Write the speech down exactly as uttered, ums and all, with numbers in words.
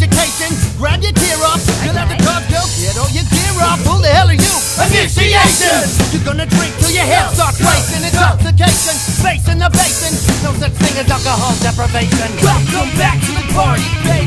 education. Grab your tear up, you'll have to talk, go get all your gear up. Who the hell are you? Initiation! You're gonna drink till your head starts racing. Intoxication, facing the basin. No such thing as alcohol deprivation. Welcome back to the party, baby.